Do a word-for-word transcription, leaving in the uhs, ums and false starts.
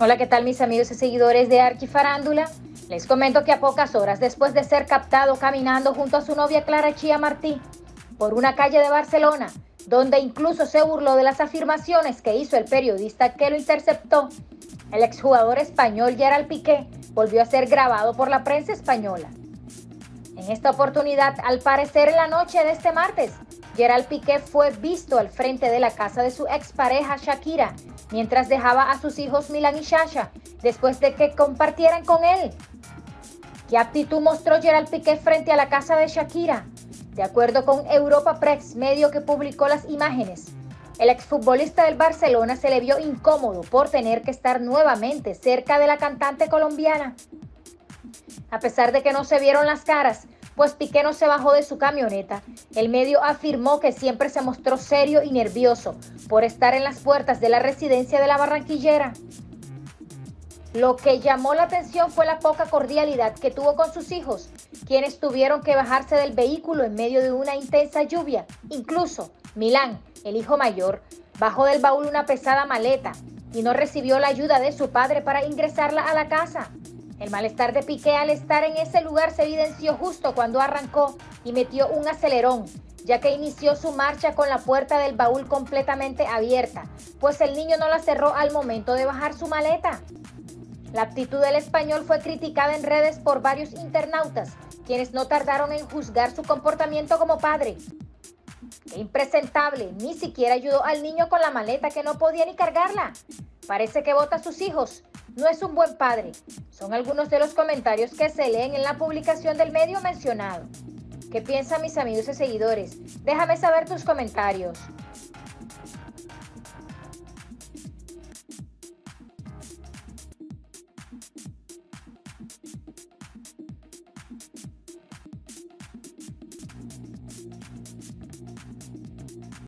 Hola, ¿qué tal mis amigos y seguidores de Arquifarándula? Les comento que a pocas horas después de ser captado caminando junto a su novia Clara Chía Martí por una calle de Barcelona, donde incluso se burló de las afirmaciones que hizo el periodista que lo interceptó, el exjugador español Gerard Piqué volvió a ser grabado por la prensa española. En esta oportunidad, al parecer en la noche de este martes, Gerard Piqué fue visto al frente de la casa de su expareja Shakira, mientras dejaba a sus hijos Milan y Sasha, después de que compartieran con él. ¿Qué actitud mostró Gerard Piqué frente a la casa de Shakira? De acuerdo con Europa Press, medio que publicó las imágenes, el exfutbolista del Barcelona se le vio incómodo por tener que estar nuevamente cerca de la cantante colombiana. A pesar de que no se vieron las caras, pues Piqué no se bajó de su camioneta, el medio afirmó que siempre se mostró serio y nervioso por estar en las puertas de la residencia de la barranquillera. Lo que llamó la atención fue la poca cordialidad que tuvo con sus hijos, quienes tuvieron que bajarse del vehículo en medio de una intensa lluvia. Incluso Milán, el hijo mayor, bajó del baúl una pesada maleta y no recibió la ayuda de su padre para ingresarla a la casa. El malestar de Piqué al estar en ese lugar se evidenció justo cuando arrancó y metió un acelerón, ya que inició su marcha con la puerta del baúl completamente abierta, pues el niño no la cerró al momento de bajar su maleta. La actitud del español fue criticada en redes por varios internautas, quienes no tardaron en juzgar su comportamiento como padre. ¡Qué impresentable! Ni siquiera ayudó al niño con la maleta que no podía ni cargarla. Parece que bota a sus hijos. No es un buen padre. Son algunos de los comentarios que se leen en la publicación del medio mencionado. ¿Qué piensan mis amigos y seguidores? Déjame saber tus comentarios.